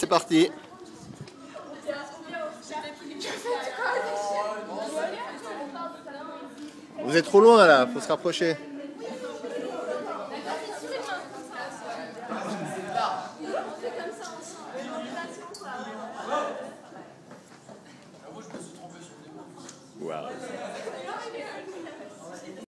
c'est parti. Vous êtes trop loin là, faut se rapprocher. Wow.